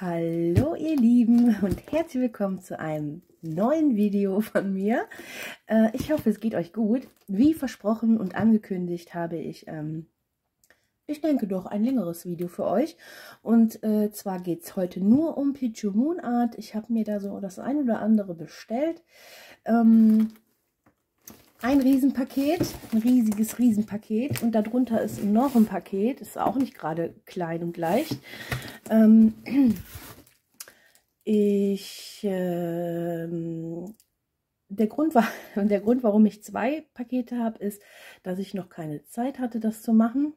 Hallo ihr Lieben und herzlich willkommen zu einem neuen Video von mir. Ich hoffe, es geht euch gut. Wie versprochen und angekündigt habe ich, ich denke doch, ein längeres Video für euch. Und zwar geht es heute nur um Pichu Moon Art. Ich habe mir da so das ein oder andere bestellt. Ein Riesenpaket, ein riesiges Riesenpaket, und darunter ist noch ein Paket, ist auch nicht gerade klein und leicht. Der Grund, warum ich zwei Pakete habe, ist, dass ich noch keine Zeit hatte, das zu machen.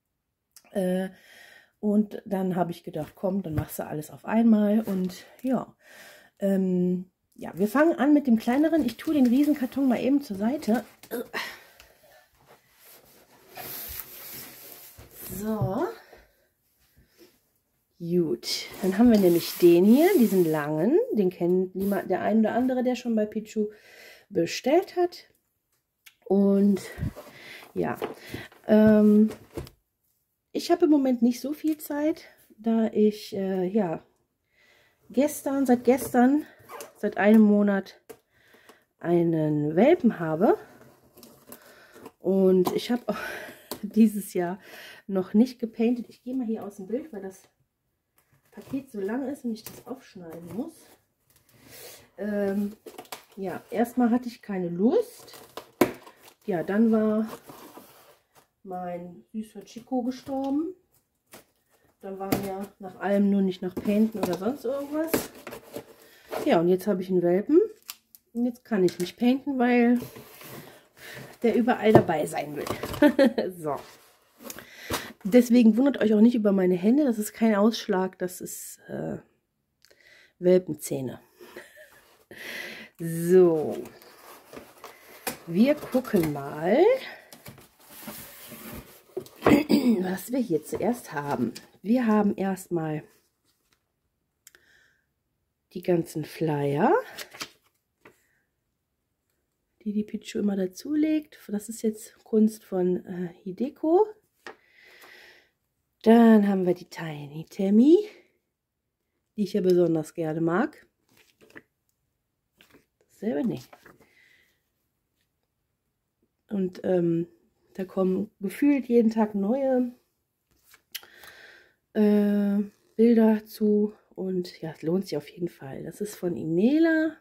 Und dann habe ich gedacht, komm, dann machst du alles auf einmal. Und ja, ja, wir fangen an mit dem kleineren. Ich tue den Riesenkarton mal eben zur Seite. So. Gut, dann haben wir nämlich den hier, diesen langen. Den kennt der ein oder andere, der schon bei Pichu bestellt hat. Und ja, ich habe im Moment nicht so viel Zeit, da ich ja seit einem Monat einen Welpen habe. Und ich habe auch dieses Jahr noch nicht gepainted. Ich gehe mal hier aus dem Bild, weil das Paket so lang ist und ich das aufschneiden muss. Ja, erstmal hatte ich keine Lust. Ja, dann war mein süßer Chico gestorben. Dann war mir nach allem nur nicht nach Painten oder sonst irgendwas. Ja, und jetzt habe ich einen Welpen. Und jetzt kann ich nicht painten, weil der überall dabei sein will. So. Deswegen wundert euch auch nicht über meine Hände. Das ist kein Ausschlag, das ist Welpenzähne. So. Wir gucken mal, was wir hier zuerst haben. Wir haben erstmal die ganzen Flyer, die Pichu immer dazu legt. Das ist jetzt Kunst von Hideko. Dann haben wir die Tiny Tammy, die ich ja besonders gerne mag. Dasselbe nicht. Und da kommen gefühlt jeden Tag neue Bilder zu. Und ja, es lohnt sich auf jeden Fall. Das ist von Imela.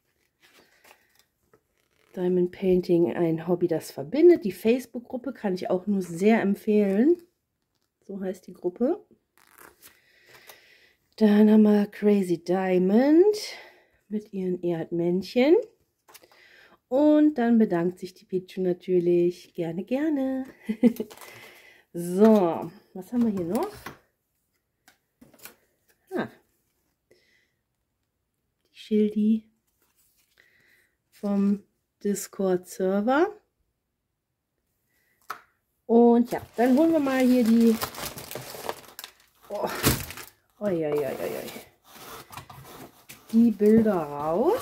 Diamond Painting, ein Hobby, das verbindet. Die Facebook-Gruppe kann ich auch nur sehr empfehlen. So heißt die Gruppe. Dann haben wir Crazy Diamond mit ihren Erdmännchen. Und dann bedankt sich die Pichu natürlich. Gerne, gerne. So, was haben wir hier noch? Ah, die Schildi vom Discord-Server. Und ja, dann holen wir mal hier die... Oh, oi, oi, oi, oi. Die Bilder raus.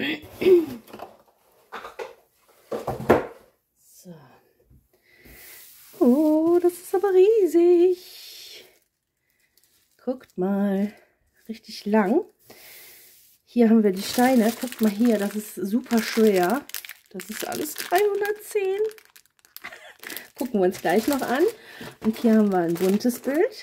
So. Oh, das ist aber riesig. Guckt mal. Richtig lang. Hier haben wir die Steine. Guckt mal hier, das ist super schwer. Das ist alles 310. Gucken wir uns gleich noch an. Und hier haben wir ein buntes Bild.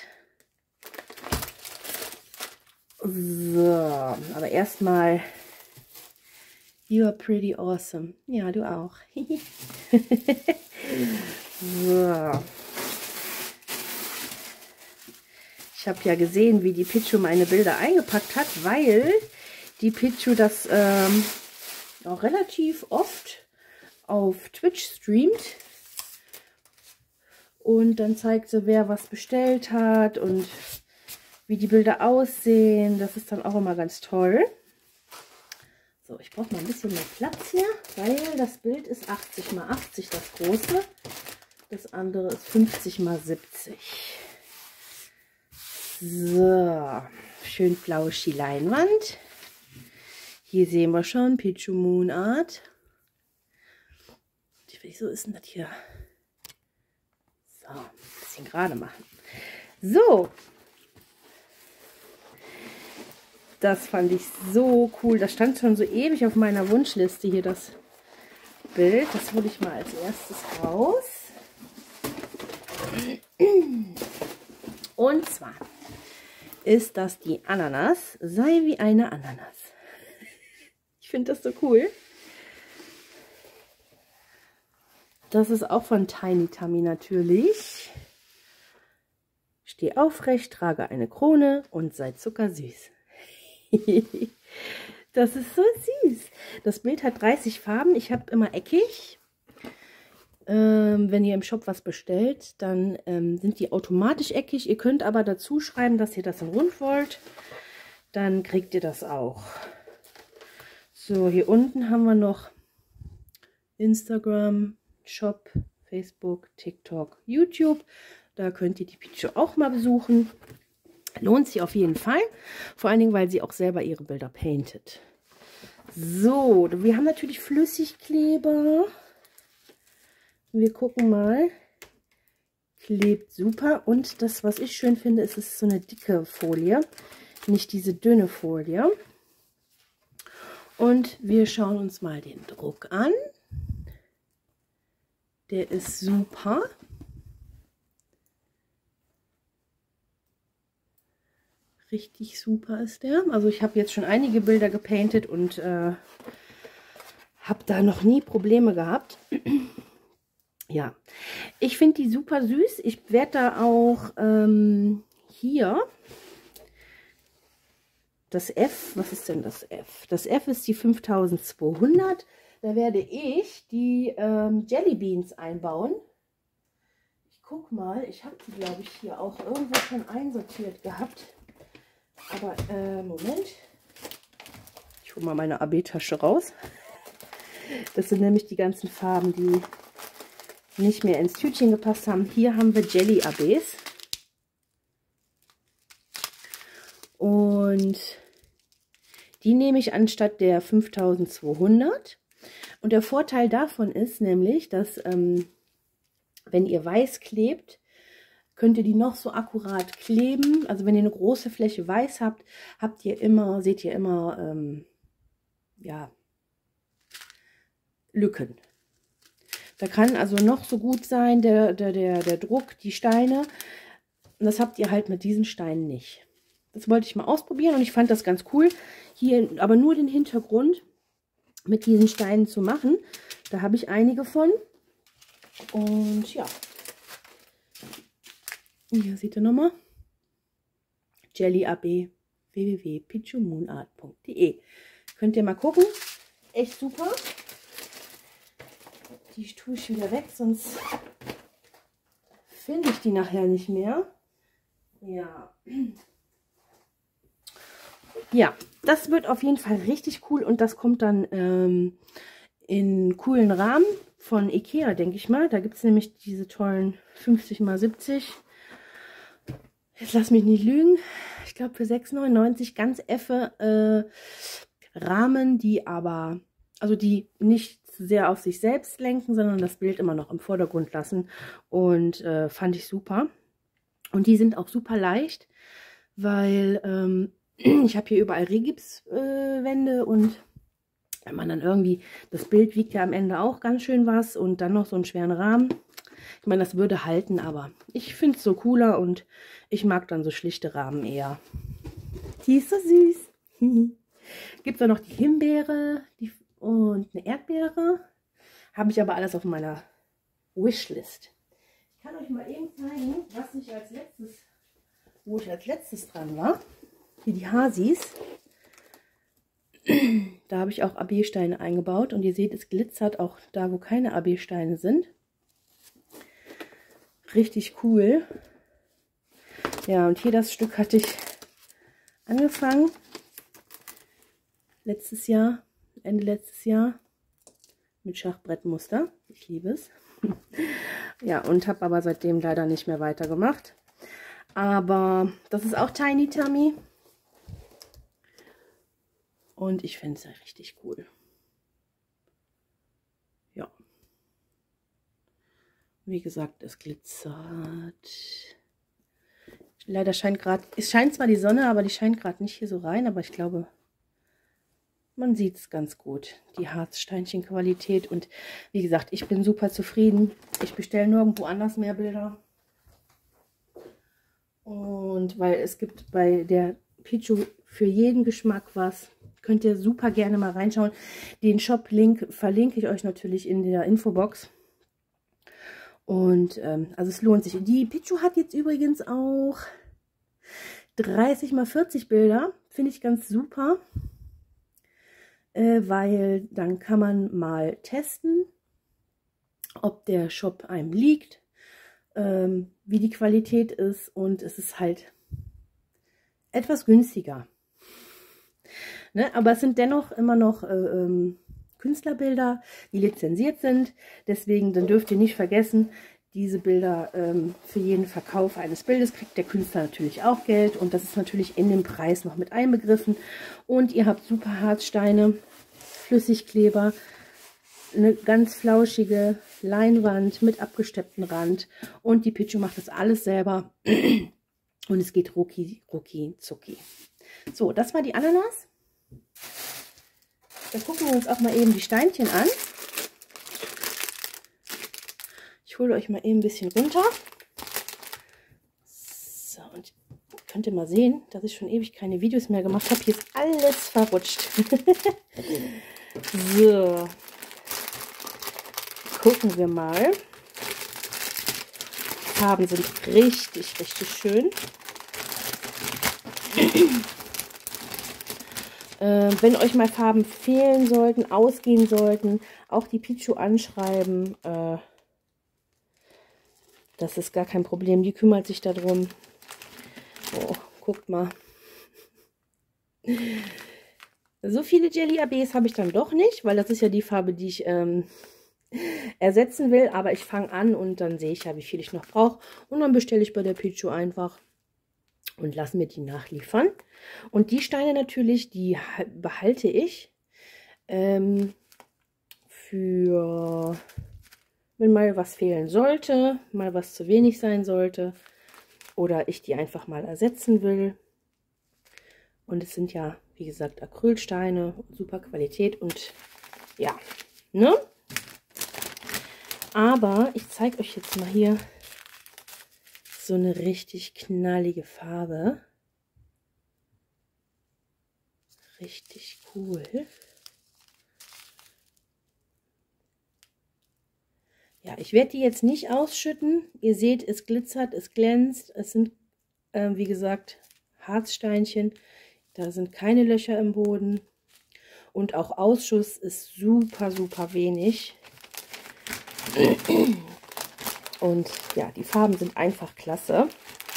So, aber erstmal, you are pretty awesome. Ja, du auch. So. Ich habe ja gesehen, wie die Pichu meine Bilder eingepackt hat, weil die Pichu das auch relativ oft auf Twitch streamt. Und dann zeigt sie, wer was bestellt hat und wie die Bilder aussehen. Das ist dann auch immer ganz toll. So, ich brauche mal ein bisschen mehr Platz hier, weil das Bild ist 80 x 80, das große. Das andere ist 50 x 70. So, schön flauschi Leinwand. Hier sehen wir schon Pichu Moon Art. Wieso ist denn das hier? So, ein bisschen gerade machen. So. Das fand ich so cool. Das stand schon so ewig auf meiner Wunschliste hier, das Bild. Das hole ich mal als erstes raus. Und zwar ist das die Ananas. Sei wie eine Ananas. Ich finde das so cool. Das ist auch von Tiny Tummy natürlich. Steh aufrecht, trage eine Krone und sei zuckersüß. Das ist so süß. Das Bild hat 30 Farben. Ich habe immer eckig. Wenn ihr im Shop was bestellt, dann sind die automatisch eckig. Ihr könnt aber dazu schreiben, dass ihr das in rund wollt. Dann kriegt ihr das auch. So, hier unten haben wir noch Instagram, Shop, Facebook, TikTok, YouTube. Da könnt ihr die Pichu auch mal besuchen. Lohnt sich auf jeden Fall. Vor allen Dingen, weil sie auch selber ihre Bilder paintet. So, wir haben natürlich Flüssigkleber. Wir gucken mal. Klebt super. Und das, was ich schön finde, ist, es ist so eine dicke Folie. Nicht diese dünne Folie. Und wir schauen uns mal den Druck an. Der ist super. Richtig super ist der. Also ich habe jetzt schon einige Bilder gepaintet und habe da noch nie Probleme gehabt. Ja, ich finde die super süß. Ich werde da auch hier das F, was ist denn das F? Das F ist die 5200. Da werde ich die Jelly Beans einbauen. Ich guck mal, ich habe die, glaube ich, hier auch irgendwo schon einsortiert gehabt. Aber Moment, ich hole mal meine AB-Tasche raus. Das sind nämlich die ganzen Farben, die nicht mehr ins Tütchen gepasst haben. Hier haben wir Jelly ABs. Und die nehme ich anstatt der 5200. Und der Vorteil davon ist nämlich, dass wenn ihr weiß klebt, könnt ihr die noch so akkurat kleben. Also wenn ihr eine große Fläche weiß habt, seht ihr immer ja, Lücken. Da kann also noch so gut sein, der Druck, die Steine. Und das habt ihr halt mit diesen Steinen nicht. Das wollte ich mal ausprobieren und ich fand das ganz cool. Hier aber nur den Hintergrund mit diesen Steinen zu machen. Da habe ich einige von. Und ja. Hier seht ihr nochmal. Jelly AB www.pichumoonart.de. Könnt ihr mal gucken. Echt super. Die tue ich wieder weg, sonst finde ich die nachher nicht mehr. Ja. Ja, das wird auf jeden Fall richtig cool und das kommt dann in coolen Rahmen von Ikea, denke ich mal. Da gibt es nämlich diese tollen 50 x 70. Jetzt lass mich nicht lügen. Ich glaube für 6,99 ganz effe Rahmen, die aber, also die nicht sehr auf sich selbst lenken, sondern das Bild immer noch im Vordergrund lassen. Und fand ich super. Und die sind auch super leicht, weil ich habe hier überall Regipswände und wenn man dann irgendwie, das Bild wiegt ja am Ende auch ganz schön was und dann noch so einen schweren Rahmen. Ich meine, das würde halten, aber ich finde es so cooler und ich mag dann so schlichte Rahmen eher. Die ist so süß. Gibt es auch noch die Himbeere und eine Erdbeere. Habe ich aber alles auf meiner Wishlist. Ich kann euch mal eben zeigen, wo ich als letztes dran war. Hier die Hasis. Da habe ich auch AB-Steine eingebaut und ihr seht, es glitzert auch da, wo keine AB-Steine sind. Richtig cool. Ja, und hier das Stück hatte ich angefangen. Ende letztes Jahr. Mit Schachbrettmuster. Ich liebe es. Ja, und habe aber seitdem leider nicht mehr weitergemacht. Aber das ist auch Tiny Tummy. Und ich finde es ja richtig cool. Ja. Wie gesagt, es glitzert. Leider scheint gerade, es scheint zwar die Sonne, aber die scheint gerade nicht hier so rein, aber ich glaube, man sieht es ganz gut, die Harzsteinchen-Qualität. Und wie gesagt, ich bin super zufrieden. Ich bestelle nirgendwo anders mehr Bilder. Und weil es gibt bei der Pichu für jeden Geschmack was. Könnt ihr super gerne mal reinschauen. Den Shop-Link verlinke ich euch natürlich in der Infobox. Und also es lohnt sich. Die Pichu hat jetzt übrigens auch 30 x 40 Bilder. Finde ich ganz super. Weil dann kann man mal testen, ob der Shop einem liegt, wie die Qualität ist, und es ist halt etwas günstiger. Ne? Aber es sind dennoch immer noch Künstlerbilder, die lizenziert sind. Deswegen, dann dürft ihr nicht vergessen, diese Bilder für jeden Verkauf eines Bildes kriegt der Künstler natürlich auch Geld. Und das ist natürlich in den Preis noch mit einbegriffen. Und ihr habt super Harzsteine, Flüssigkleber, eine ganz flauschige Leinwand mit abgestepptem Rand. Und die Pichu macht das alles selber. Und es geht rucki, rucki, zucki. So, das war die Ananas. Dann gucken wir uns auch mal eben die Steinchen an. Ich hole euch mal eben ein bisschen runter. So, und könnt ihr mal sehen, dass ich schon ewig keine Videos mehr gemacht habe. Hier ist alles verrutscht. So. Gucken wir mal. Farben sind richtig, richtig schön. Wenn euch mal Farben fehlen sollten, ausgehen sollten, auch die Pichu anschreiben. Das ist gar kein Problem. Die kümmert sich darum. Oh, guckt mal. So viele Jelly ABs habe ich dann doch nicht, weil das ist ja die Farbe, die ich ersetzen will. Aber ich fange an und dann sehe ich ja, wie viel ich noch brauche. Und dann bestelle ich bei der Pichu einfach und lasse mir die nachliefern. Und die Steine natürlich, die behalte ich für, wenn mal was fehlen sollte, mal was zu wenig sein sollte oder ich die einfach mal ersetzen will. Und es sind ja, wie gesagt, Acrylsteine, super Qualität und ja, ne? Aber ich zeige euch jetzt mal hier so eine richtig knallige Farbe. Richtig cool. Ja, ich werde die jetzt nicht ausschütten. Ihr seht, es glitzert, es glänzt. Es sind, wie gesagt, Harzsteinchen. Da sind keine Löcher im Boden. Und auch Ausschuss ist super, super wenig. Und ja, die Farben sind einfach klasse.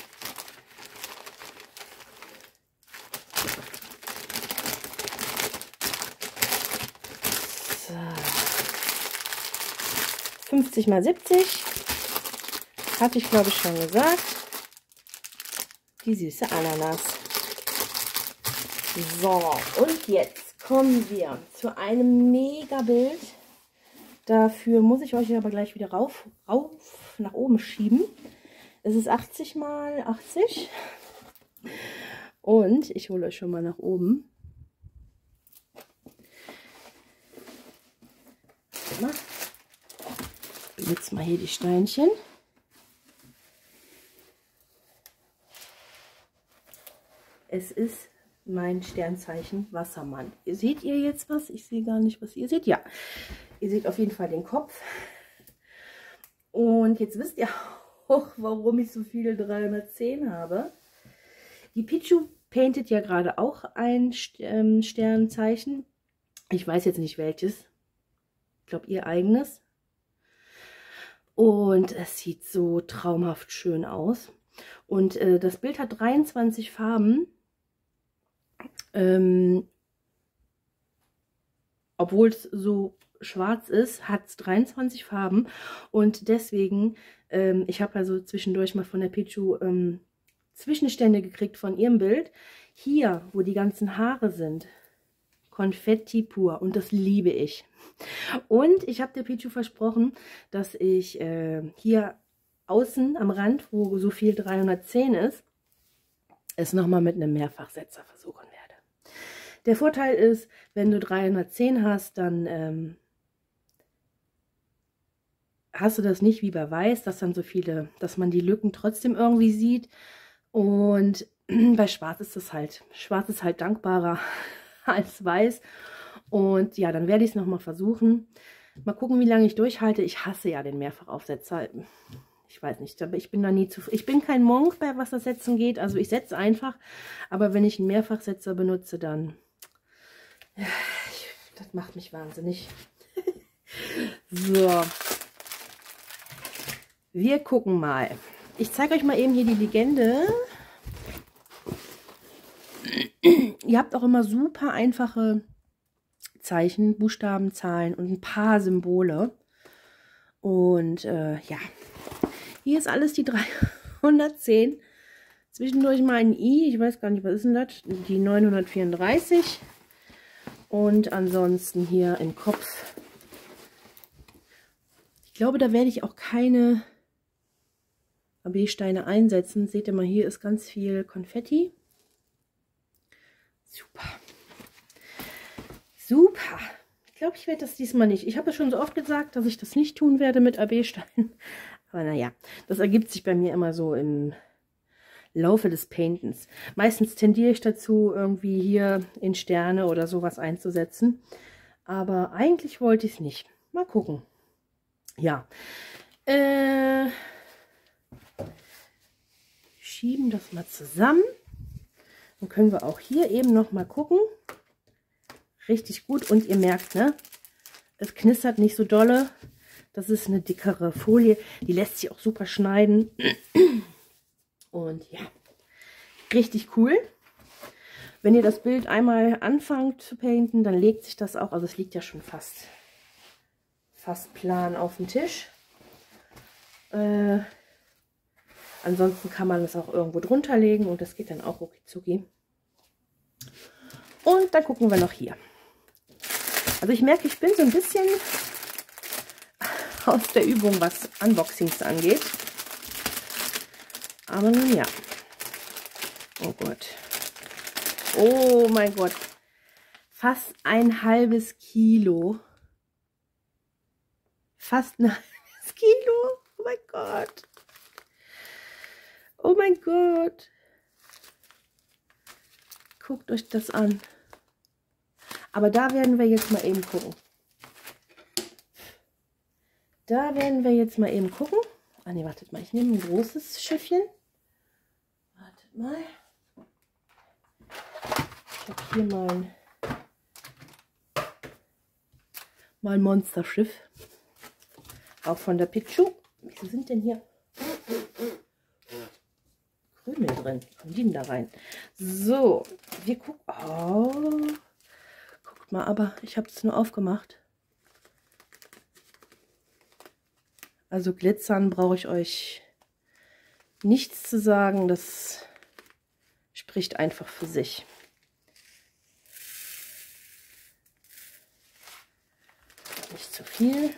So. 50 x 70. Hatte ich, glaube ich, schon gesagt. Die süße Ananas. So, und jetzt kommen wir zu einem Mega-Bild. Dafür muss ich euch aber gleich wieder rauf nach oben schieben. Es ist 80 x 80. Und ich hole euch schon mal nach oben. Jetzt mal hier die Steinchen. Es ist mein Sternzeichen Wassermann. Seht ihr jetzt was? Ich sehe gar nicht, was ihr seht. Ja, ihr seht auf jeden Fall den Kopf. Und jetzt wisst ihr auch, warum ich so viele 310 habe. Die Pichu paintet ja gerade auch ein Sternzeichen. Ich weiß jetzt nicht welches. Ich glaube ihr eigenes. Und es sieht so traumhaft schön aus. Und das Bild hat 23 Farben. Obwohl es so schwarz ist, hat es 23 Farben. Und deswegen, ich habe also zwischendurch mal von der Pichu Zwischenstände gekriegt von ihrem Bild. Hier, wo die ganzen Haare sind, Konfetti pur. Und das liebe ich. Und ich habe der Pichu versprochen, dass ich hier außen am Rand, wo so viel 310 ist, es nochmal mit einem Mehrfachsetzer versuchen werde. Der Vorteil ist, wenn du 310 hast, dann hast du das nicht wie bei Weiß, dass dann so viele, dass man die Lücken trotzdem irgendwie sieht. Und bei Schwarz ist es halt dankbarer als Weiß. Und ja, dann werde ich es nochmal versuchen. Mal gucken, wie lange ich durchhalte. Ich hasse ja den Mehrfachaufsetzer. Ich weiß nicht, aber ich bin da nie zufrieden. Ich bin kein Monk, bei was das Setzen geht. Also ich setze einfach. Aber wenn ich einen Mehrfachsetzer benutze, dann... das macht mich wahnsinnig. So. Wir gucken mal. Ich zeige euch mal eben hier die Legende. Ihr habt auch immer super einfache Zeichen, Buchstaben, Zahlen und ein paar Symbole. Und ja, hier ist alles die 310. Zwischendurch mal ein I, ich weiß gar nicht, was ist denn das? Die 934. Und ansonsten hier im Kopf. Ich glaube, da werde ich auch keine AB-Steine einsetzen. Seht ihr mal, hier ist ganz viel Konfetti. Super. Super. Ich glaube, ich werde das diesmal nicht. Ich habe es schon so oft gesagt, dass ich das nicht tun werde mit AB-Steinen. Aber naja, das ergibt sich bei mir immer so im Laufe des Paintens. Meistens tendiere ich dazu, irgendwie hier in Sterne oder sowas einzusetzen. Aber eigentlich wollte ich es nicht. Mal gucken. Ja. Schieben das mal zusammen. Dann können wir auch hier eben noch mal gucken. Richtig gut. Und ihr merkt, ne? Es knistert nicht so dolle. Das ist eine dickere Folie. Die lässt sich auch super schneiden. Und ja, richtig cool. Wenn ihr das Bild einmal anfangt zu painten, dann legt sich das auch, also es liegt ja schon fast plan auf dem Tisch. Ansonsten kann man es auch irgendwo drunter legen und das geht dann auch rucki. Und dann gucken wir noch hier. Also ich merke, ich bin so ein bisschen aus der Übung, was Unboxings angeht. Aber nun ja. Oh Gott. Oh mein Gott. Fast ein halbes Kilo. Fast ein halbes Kilo. Oh mein Gott. Oh mein Gott. Guckt euch das an. Aber da werden wir jetzt mal eben gucken. Da werden wir jetzt mal eben gucken. Ah ne, wartet mal. Ich nehme ein großes Schiffchen. Wartet mal. Ich habe hier mein Monsterschiff. Auch von der Pichu. Wieso sind denn hier Krümel drin? Kommen die denn da rein? So, wir gucken. Oh, guckt mal, aber ich habe es nur aufgemacht. Also glitzern brauche ich euch nichts zu sagen. Das spricht einfach für sich. Nicht zu viel.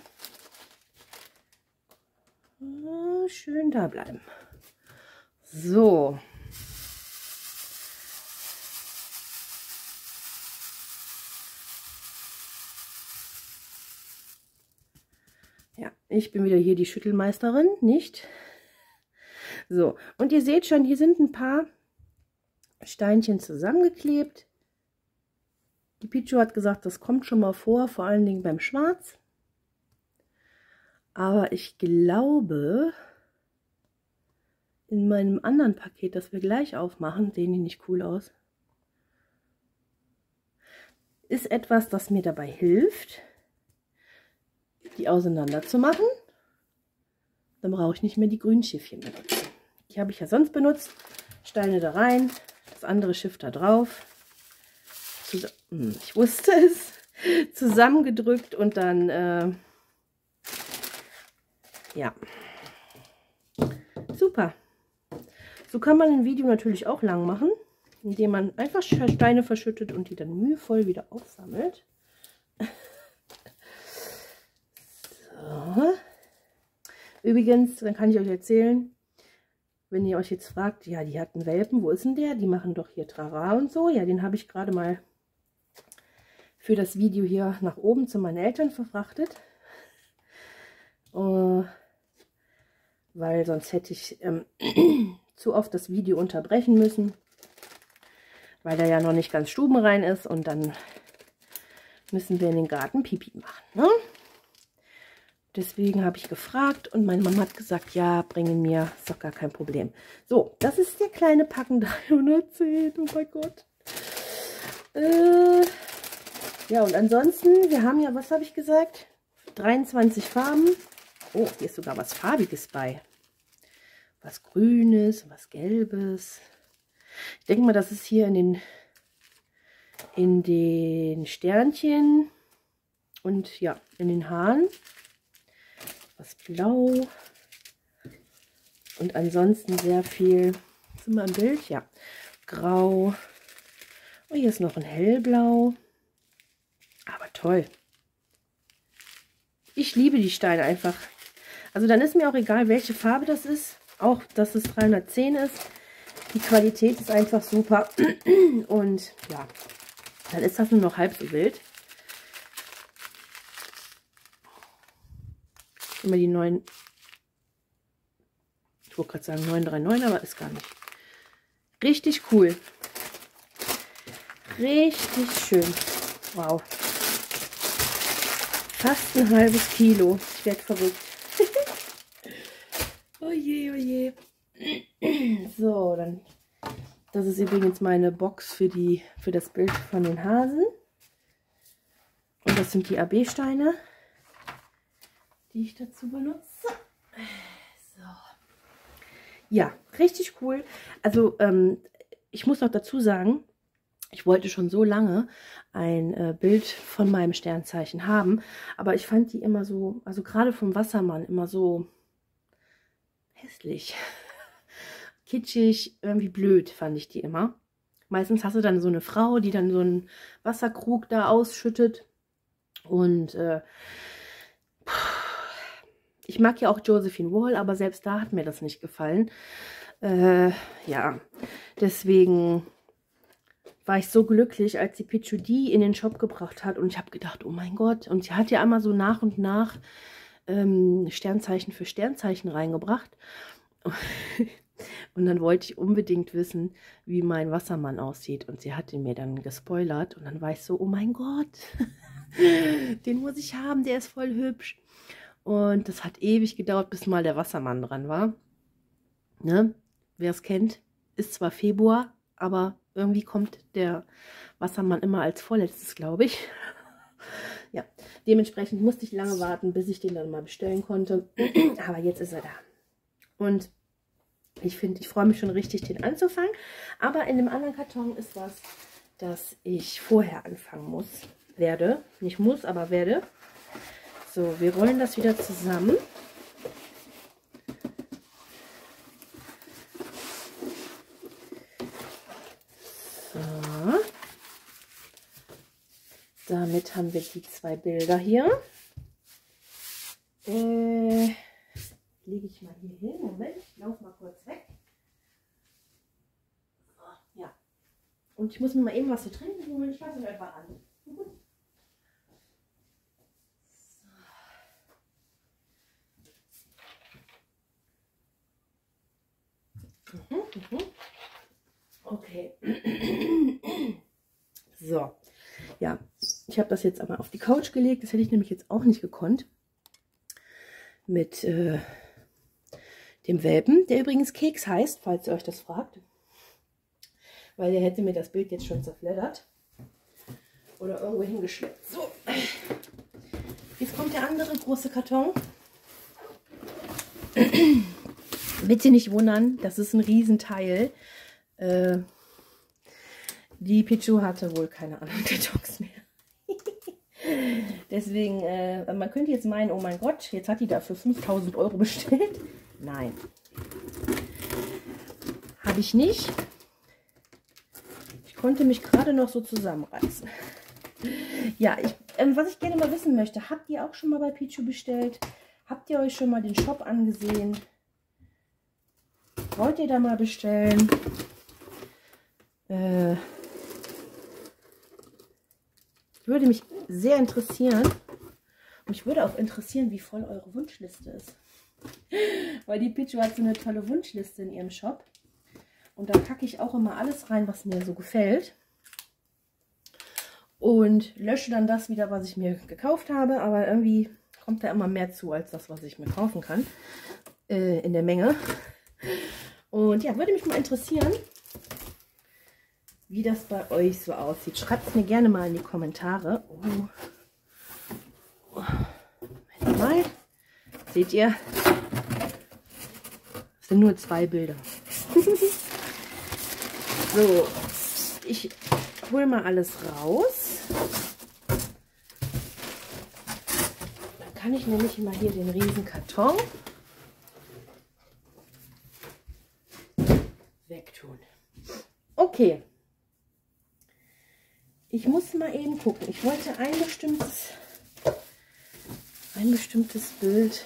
Schön da bleiben. So. Ja, ich bin wieder hier die Schüttelmeisterin, nicht? So, und ihr seht schon, hier sind ein paar Steinchen zusammengeklebt. Die Pichu hat gesagt, das kommt schon mal vor allen Dingen beim Schwarz. Aber ich glaube, in meinem anderen Paket, das wir gleich aufmachen, sehen die nicht cool aus, ist etwas, das mir dabei hilft, die auseinander zu machen. Dann brauche ich nicht mehr die grünen Schiffchen benutzen. Die habe ich ja sonst benutzt. Steine da rein, das andere Schiff da drauf. Ich wusste es. Zusammengedrückt und dann, ja. Super. So kann man ein Video natürlich auch lang machen, indem man einfach Steine verschüttet und die dann mühevoll wieder aufsammelt. So. Übrigens, dann kann ich euch erzählen, wenn ihr euch jetzt fragt, ja, die hatten Welpen, wo ist denn der? Die machen doch hier Trara und so. Ja, den habe ich gerade mal für das Video hier nach oben zu meinen Eltern verfrachtet. Weil sonst hätte ich zu oft das Video unterbrechen müssen, weil der ja noch nicht ganz stubenrein ist und dann müssen wir in den Garten Pipi machen, ne? Deswegen habe ich gefragt und meine Mama hat gesagt, ja, bringen mir, ist doch gar kein Problem. So, das ist der kleine Packen 310, oh mein Gott. Ja, und ansonsten, wir haben ja, was habe ich gesagt? 23 Farben. Oh, hier ist sogar was Farbiges bei. Was Grünes, was Gelbes. Ich denke mal, das ist hier in den Sternchen und ja, in den Haaren. Was Blau. Und ansonsten sehr viel, sind wir im Bild? Ja. Grau. Oh, hier ist noch ein Hellblau. Aber toll. Ich liebe die Steine einfach. Also dann ist mir auch egal, welche Farbe das ist. Auch, dass es 310 ist. Die Qualität ist einfach super. Und ja, dann ist das nur noch halb so wild. Immer die neuen, ich wollte gerade sagen 939, aber ist gar nicht. Richtig cool. Richtig schön. Wow. Fast ein halbes Kilo. Ich werde verrückt. Oh je, oh je. So, dann. Das ist übrigens meine Box für das Bild von den Hasen. Und das sind die AB-Steine, die ich dazu benutze. So. Ja, richtig cool. Also, ich muss noch dazu sagen, ich wollte schon so lange ein Bild von meinem Sternzeichen haben, aber ich fand die immer so, also gerade vom Wassermann, immer so hässlich, kitschig, irgendwie blöd fand ich die immer. Meistens hast du dann so eine Frau, die dann so einen Wasserkrug da ausschüttet und ich mag ja auch Josephine Wall, aber selbst da hat mir das nicht gefallen. Ja, deswegen war ich so glücklich, als die Pichu die in den Shop gebracht hat. Und ich habe gedacht, oh mein Gott. Und sie hat ja einmal so nach und nach Sternzeichen für Sternzeichen reingebracht. Und dann wollte ich unbedingt wissen, wie mein Wassermann aussieht. Und sie hat ihn mir dann gespoilert. Und dann war ich so, oh mein Gott, den muss ich haben, der ist voll hübsch. Und das hat ewig gedauert, bis mal der Wassermann dran war. Ne? Wer es kennt, ist zwar Februar, aber irgendwie kommt der Wassermann immer als vorletztes, glaube ich. Ja, dementsprechend musste ich lange warten, bis ich den dann mal bestellen konnte. Aber jetzt ist er da. Und ich freue mich schon richtig, den anzufangen. Aber in dem anderen Karton ist was, das ich vorher anfangen werde. Nicht muss, aber werde. So, wir rollen das wieder zusammen. So. Damit haben wir die zwei Bilder hier. Lege ich mal hier hin. Moment, ich laufe mal kurz weg. So, ja. Und ich muss mir mal eben was zu trinken holen. Ich fasse mir einfach an. Okay. So. Ja, ich habe das jetzt aber auf die Couch gelegt. Das hätte ich nämlich jetzt auch nicht gekonnt. Mit dem Welpen, der übrigens Keks heißt, falls ihr euch das fragt. Weil der hätte mir das Bild jetzt schon zerfleddert. Oder irgendwo hingeschleppt. So. Jetzt kommt der andere große Karton. Bitte nicht wundern, das ist ein Riesenteil. Die Pichu hatte wohl keine anderen Kartons mehr. Deswegen, man könnte jetzt meinen, oh mein Gott, jetzt hat die dafür 5.000 € bestellt. Nein. Habe ich nicht. Ich konnte mich gerade noch so zusammenreißen. Ja, was ich gerne mal wissen möchte, habt ihr auch schon mal bei Pichu bestellt? Habt ihr euch schon mal den Shop angesehen? Wollt ihr da mal bestellen? Würde mich sehr interessieren. Und mich würde auch interessieren, wie voll eure Wunschliste ist. Weil die Pichu hat so eine tolle Wunschliste in ihrem Shop. Und da packe ich auch immer alles rein, was mir so gefällt. Und lösche dann das wieder, was ich mir gekauft habe. Aber irgendwie kommt da immer mehr zu, als das, was ich mir kaufen kann. In der Menge. Und ja, würde mich mal interessieren, wie das bei euch so aussieht. Schreibt es mir gerne mal in die Kommentare. Mal. Seht ihr? Das sind nur 2 Bilder. So, ich hole mal alles raus. Dann kann ich nämlich mal hier den riesen Karton wegtun. Okay. Ich muss mal eben gucken. Ich wollte ein bestimmtes Bild.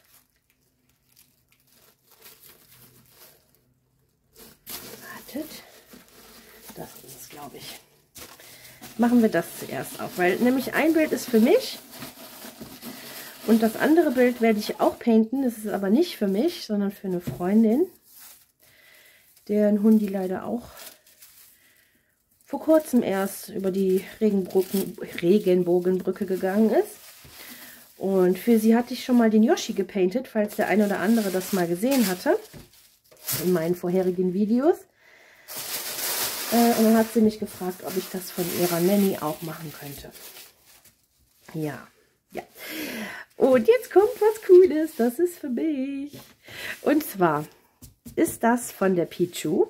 Wartet. Das ist es, glaube ich. Machen wir das zuerst auf, weil nämlich ein Bild ist für mich und das andere Bild werde ich auch painten. Das ist aber nicht für mich, sondern für eine Freundin, deren Hundi leider auch vor kurzem erst über die Regenbogenbrücke gegangen ist. Und für sie hatte ich schon mal den Yoshi gepaintet, falls der eine oder andere das mal gesehen hatte in meinen vorherigen Videos. Und dann hat sie mich gefragt, ob ich das von ihrer Nanny auch machen könnte. Ja. Und jetzt kommt was Cooles, das ist für mich. Und zwar ist das von der Pichu,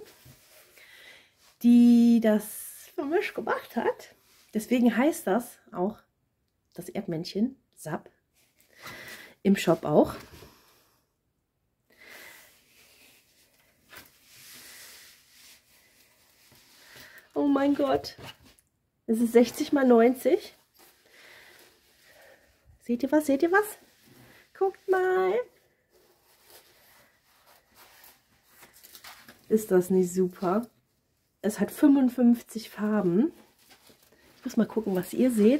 die das für mich gemacht hat. Deswegen heißt das auch das Erdmännchen, Sap, im Shop auch. Oh mein Gott, es ist 60 mal 90. Seht ihr was? Seht ihr was? Guckt mal. Ist das nicht super? Es hat 55 Farben. Ich muss mal gucken, was ihr seht.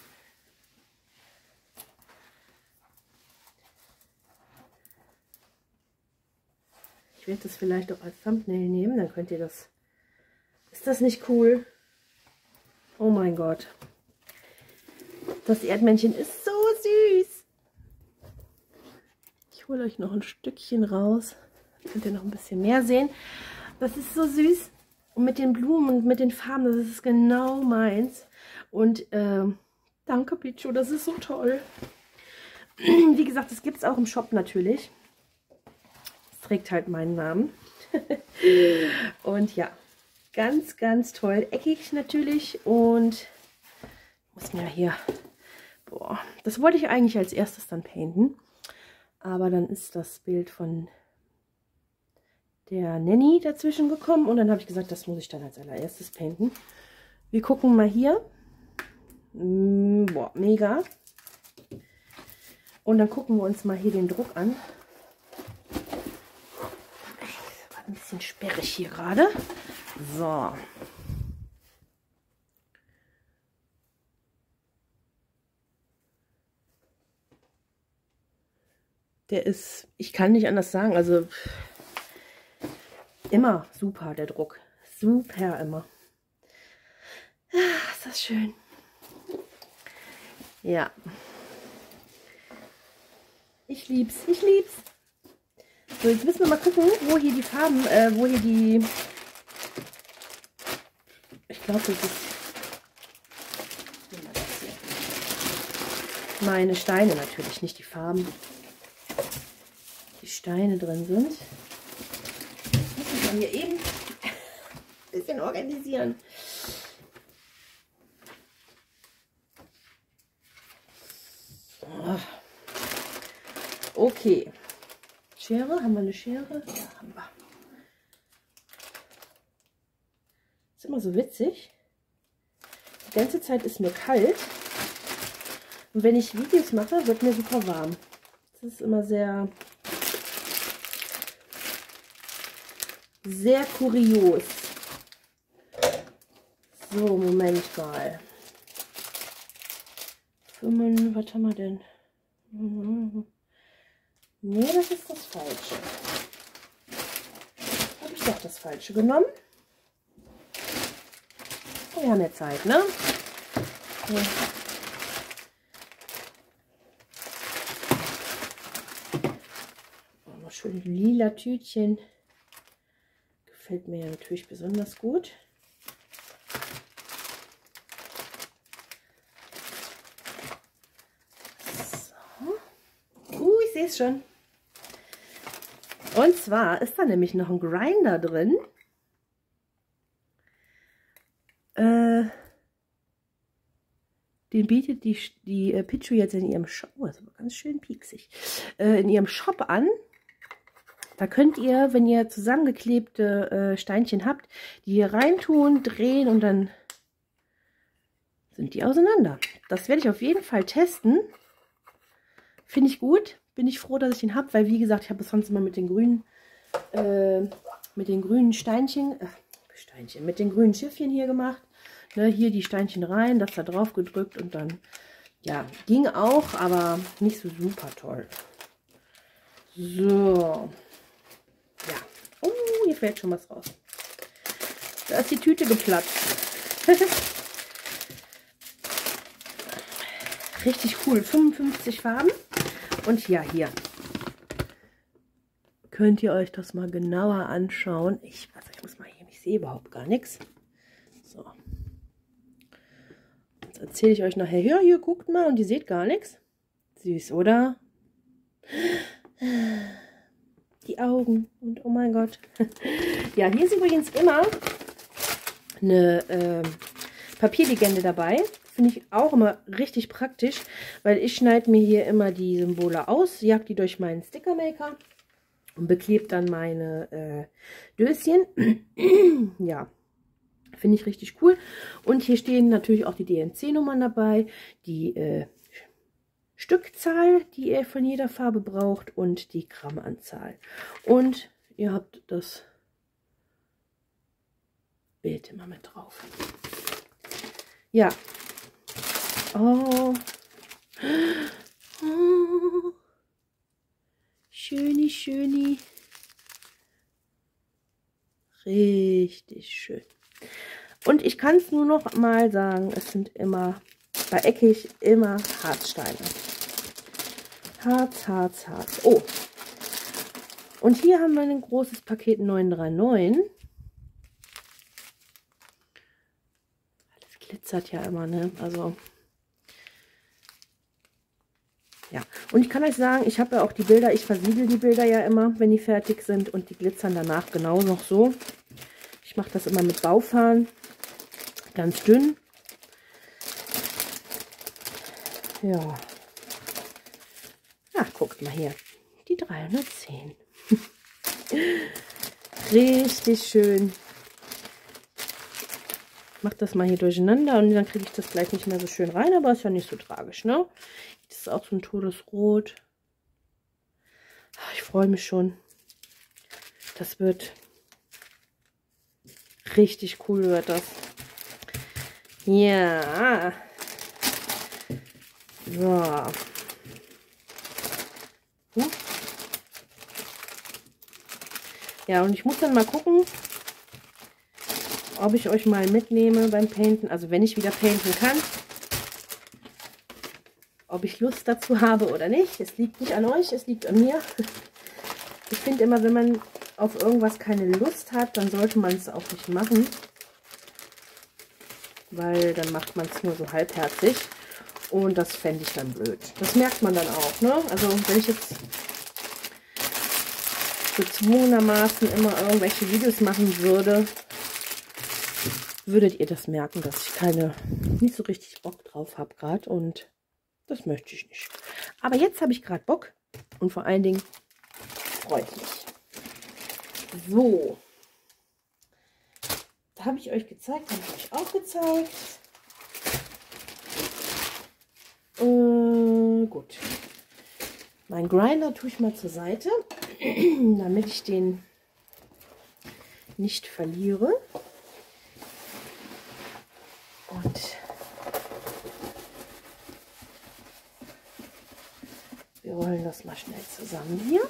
Ich werde das vielleicht auch als Thumbnail nehmen, dann könnt ihr das... Ist das nicht cool? Oh mein Gott. Das Erdmännchen ist so süß. Ich hole euch noch ein Stückchen raus. Dann könnt ihr noch ein bisschen mehr sehen. Das ist so süß. Und mit den Blumen und mit den Farben, das ist genau meins. Und danke Pichu, das ist so toll. Wie gesagt, das gibt es auch im Shop natürlich. Es trägt halt meinen Namen. Und ja, ganz, ganz toll. Eckig natürlich. Und ich muss mir hier... Boah, das wollte ich eigentlich als erstes dann painten. Aber dann ist das Bild von der Nanny dazwischen gekommen. Und dann habe ich gesagt, das muss ich dann als allererstes painten. Wir gucken mal hier. Boah, mega. Und dann gucken wir uns mal hier den Druck an. Das war ein bisschen sperrig hier gerade. So. Der ist, ich kann nicht anders sagen, also immer super, der Druck. Super immer. Ah, ist das schön. Ja. Ich lieb's, ich lieb's. So, jetzt müssen wir mal gucken, wo hier die Farben, wo hier die... Ich glaube, das ist... Meine Steine natürlich, nicht die Farben. Die Steine drin sind. Muss ich mal hier eben ein bisschen organisieren. So. Okay. Schere, haben wir eine Schere? Ja, haben wir. Ist immer so witzig. Die ganze Zeit ist mir kalt. Und wenn ich Videos mache, wird mir super warm. Das ist immer sehr Sehr kurios. So, Moment mal. Was haben wir denn? Nee, das ist das Falsche. Habe ich doch das Falsche genommen? Oh, wir haben ja Zeit, ne? Ja. Oh, noch schön lila Tütchen. Gefällt mir ja natürlich besonders gut. So. Ich sehe es schon. Und zwar ist da nämlich noch ein Grinder drin. Den bietet die Pichu jetzt in ihrem Shop, oh, das ist aber ganz schön pieksig, in ihrem Shop an. Da könnt ihr, wenn ihr zusammengeklebte Steinchen habt, die hier reintun, drehen und dann sind die auseinander. Das werde ich auf jeden Fall testen. Finde ich gut. Bin ich froh, dass ich den habe, weil wie gesagt, ich habe es sonst immer mit den grünen Steinchen, mit den grünen Schiffchen hier gemacht. Ne, hier die Steinchen rein, das da drauf gedrückt und dann, ja, ging auch, aber nicht so super toll. So. Ja. Oh, hier fällt schon was raus. Da ist die Tüte geplatzt. Richtig cool. 55 Farben. Und ja, hier. Könnt ihr euch das mal genauer anschauen. Ich muss mal hier, ich sehe überhaupt gar nichts. So. Jetzt erzähle ich euch nachher. Ja, hier, guckt mal und ihr seht gar nichts. Süß, oder? Die Augen. Und oh mein Gott. Ja, hier ist übrigens immer eine Papierlegende dabei. Finde ich auch immer richtig praktisch, weil ich schneide mir hier immer die Symbole aus, jag die durch meinen Stickermaker und beklebe dann meine Döschen. Ja, finde ich richtig cool. Und hier stehen natürlich auch die DNC-Nummern dabei, die Stückzahl, die ihr von jeder Farbe braucht und die Grammanzahl. Und ihr habt das Bild immer mit drauf. Ja. Oh. Oh. Schöni, schöni. Richtig schön. Und ich kann es nur noch mal sagen, es sind immer bei eckig immer Harzsteine. Harz, Harz, Harz. Oh. Und hier haben wir ein großes Paket 939. Das glitzert ja immer, ne? Also ja, und ich kann euch sagen, ich habe ja auch die Bilder, ich versiegel die Bilder ja immer, wenn die fertig sind und die glitzern danach genau noch so. Ich mache das immer mit Baufahren, ganz dünn. Ja. Ach, guckt mal hier, die 310. Richtig schön. Ich mache das mal hier durcheinander und dann kriege ich das gleich nicht mehr so schön rein, aber ist ja nicht so tragisch, ne? Das ist auch so ein Todesrot. Ich freue mich schon. Das wird richtig cool, wird das. Ja. So. Ja, und ich muss dann mal gucken, ob ich euch mal mitnehme beim Painten. Also wenn ich wieder painten kann. Ob ich Lust dazu habe oder nicht. Es liegt nicht an euch, es liegt an mir. Ich finde immer, wenn man auf irgendwas keine Lust hat, dann sollte man es auch nicht machen. Weil dann macht man es nur so halbherzig. Und das fände ich dann blöd. Das merkt man dann auch, ne? Also wenn ich jetzt gezwungenermaßen immer irgendwelche Videos machen würde, würdet ihr das merken, dass ich nicht so richtig Bock drauf habe gerade. Und das möchte ich nicht. Aber jetzt habe ich gerade Bock. Und vor allen Dingen freue ich mich. So. Da habe ich euch gezeigt, habe ich euch auch gezeigt. Gut. Mein Grinder tue ich mal zur Seite, damit ich den nicht verliere. Und wir rollen das mal schnell zusammen hier.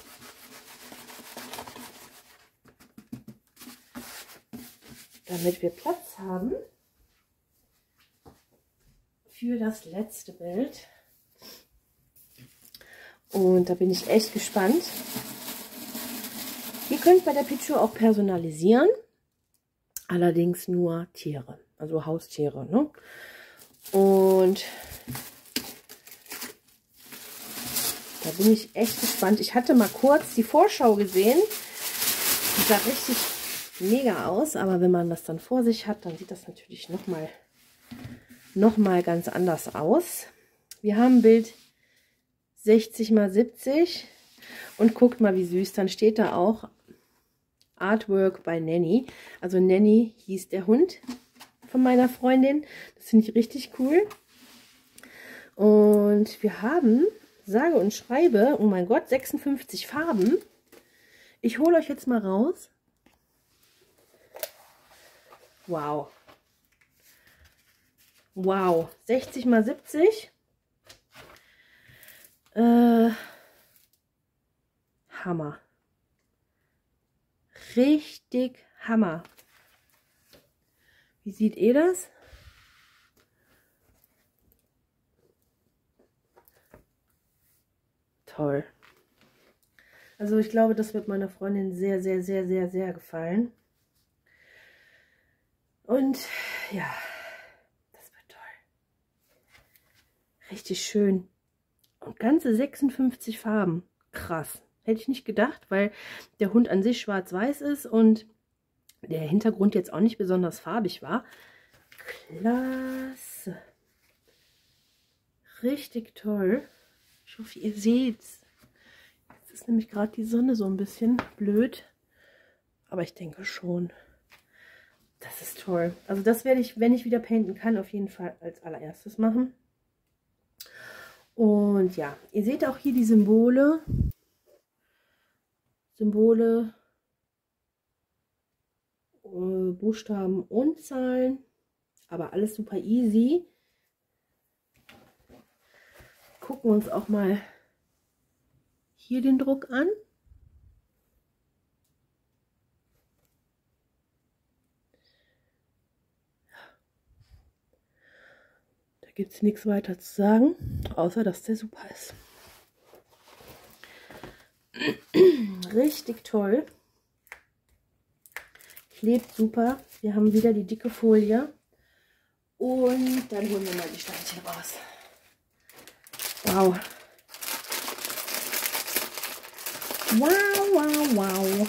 Damit wir Platz haben für das letzte Bild. Und da bin ich echt gespannt. Ihr könnt bei der Pichu auch personalisieren, allerdings nur Tiere, also Haustiere, ne? Und da bin ich echt gespannt. Ich hatte mal kurz die Vorschau gesehen. Die sah richtig mega aus, aber wenn man das dann vor sich hat, dann sieht das natürlich noch mal ganz anders aus. Wir haben Bild 60 x 70 und guckt mal, wie süß. Dann steht da auch Artwork bei Nanny. Also Nanny hieß der Hund von meiner Freundin. Das finde ich richtig cool. Und wir haben, sage und schreibe, oh mein Gott, 56 Farben. Ich hole euch jetzt mal raus. Wow. Wow. 60 x 70. Hammer. Richtig Hammer. Wie seht ihr das? Toll. Also ich glaube, das wird meiner Freundin sehr, sehr, sehr, sehr, sehr gefallen. Und ja, das wird toll. Richtig schön. Und ganze 56 Farben. Krass. Hätte ich nicht gedacht, weil der Hund an sich schwarz-weiß ist und der Hintergrund jetzt auch nicht besonders farbig war. Klasse. Richtig toll. Ich hoffe, ihr seht's. Jetzt ist nämlich gerade die Sonne so ein bisschen blöd. Aber ich denke schon. Das ist toll. Also das werde ich, wenn ich wieder painten kann, auf jeden Fall als allererstes machen. Und ja, ihr seht auch hier die Symbole. Buchstaben und Zahlen. Aber alles super easy. Gucken wir uns auch mal hier den Druck an. Da gibt es nichts weiter zu sagen, außer dass der super ist. Richtig toll. Klebt super. Wir haben wieder die dicke Folie. Und dann holen wir mal die Steinchen raus. Wow. Wow, wow, wow.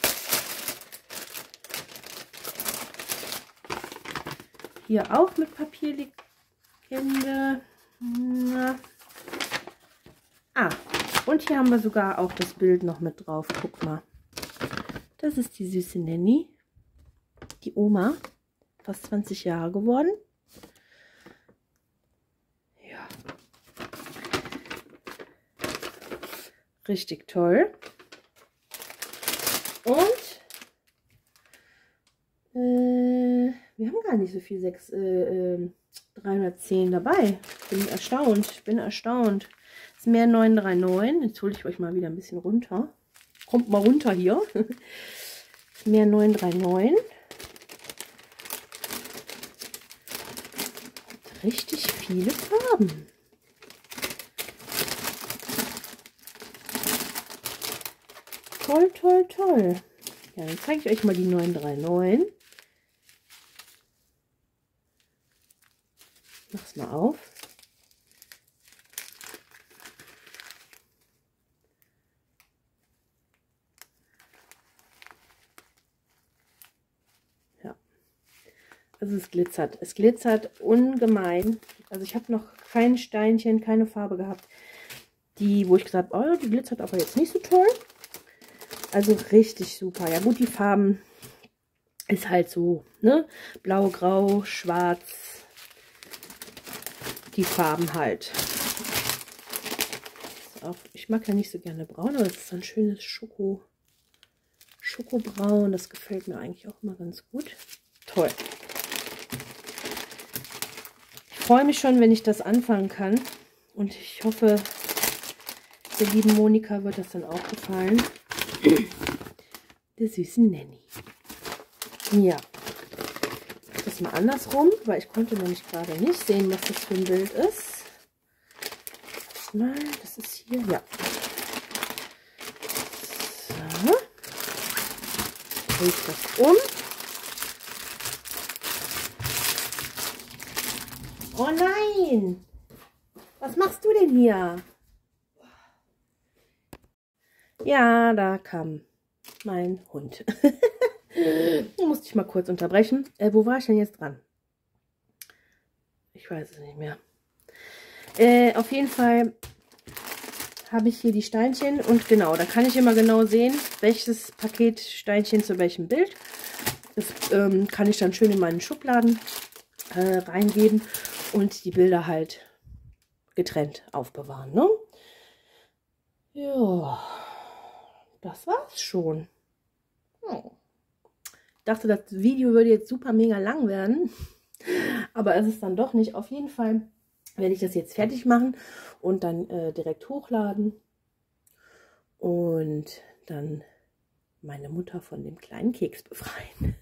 Hier auch mit Papierlegende. Und hier haben wir sogar auch das Bild noch mit drauf. Guck mal. Das ist die süße Nanny. Die Oma. Fast 20 Jahre geworden. Ja. Richtig toll. Und wir haben gar nicht so viel 310 dabei. Bin erstaunt. Ist mehr 939. Jetzt hole ich euch mal wieder ein bisschen runter. Kommt mal runter hier. Mehr 939. Richtig viele Farben. Toll, toll, toll. Ja, dann zeige ich euch mal die 939. Mach's mal auf. Ja. Also es glitzert. Es glitzert ungemein. Also ich habe noch kein Steinchen, keine Farbe gehabt, wo ich gesagt habe, oh, die glitzert aber jetzt nicht so toll. Also richtig super. Ja gut, die Farben ist halt so, ne? Blau, Grau, Schwarz. Die Farben halt. Ich mag ja nicht so gerne braun, aber es ist ein schönes Schokobraun. Das gefällt mir eigentlich auch immer ganz gut. Toll. Ich freue mich schon, wenn ich das anfangen kann. Und ich hoffe, der lieben Monika wird das dann auch gefallen. Der süßen Nanny. Ja. Das mal andersrum, weil ich konnte nämlich gerade nicht sehen, was das für ein Bild ist. Nein, das ist hier, ja. So. Drehe ich das um. Oh nein! Was machst du denn hier? Ja, da kam mein Hund. Da musste ich mal kurz unterbrechen. Wo war ich denn jetzt dran? Ich weiß es nicht mehr. Auf jeden Fall habe ich hier die Steinchen und genau, da kann ich immer genau sehen, welches Paket Steinchen zu welchem Bild. Das kann ich dann schön in meinen Schubladen reingeben und die Bilder halt getrennt aufbewahren. Ne? Ja, das war's schon. Oh. Ich dachte, das Video würde jetzt super mega lang werden, aber es ist dann doch nicht. Auf jeden Fall werde ich das jetzt fertig machen und dann direkt hochladen und dann meine Mutter von dem kleinen Keks befreien.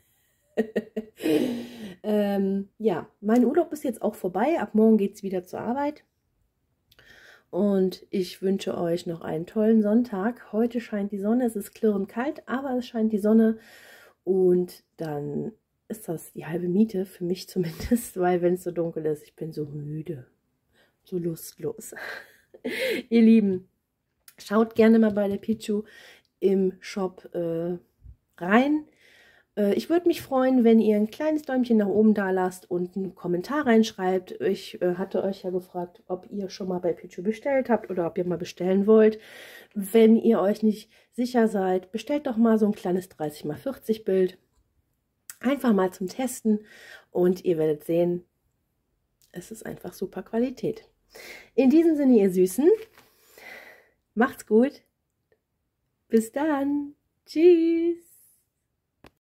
Ja, mein Urlaub ist jetzt auch vorbei. Ab morgen geht es wieder zur Arbeit. Und ich wünsche euch noch einen tollen Sonntag. Heute scheint die Sonne, es ist klirrend kalt, aber es scheint die Sonne. Und dann ist das die halbe Miete, für mich zumindest, weil wenn es so dunkel ist, ich bin so müde, so lustlos. Ihr Lieben, schaut gerne mal bei der Pichu im Shop rein. Ich würde mich freuen, wenn ihr ein kleines Däumchen nach oben da lasst und einen Kommentar reinschreibt. Ich hatte euch ja gefragt, ob ihr schon mal bei Pichu bestellt habt oder ob ihr mal bestellen wollt. Wenn ihr euch nicht sicher seid, bestellt doch mal so ein kleines 30×40 Bild. Einfach mal zum Testen und ihr werdet sehen, es ist einfach super Qualität. In diesem Sinne, ihr Süßen, macht's gut. Bis dann. Tschüss.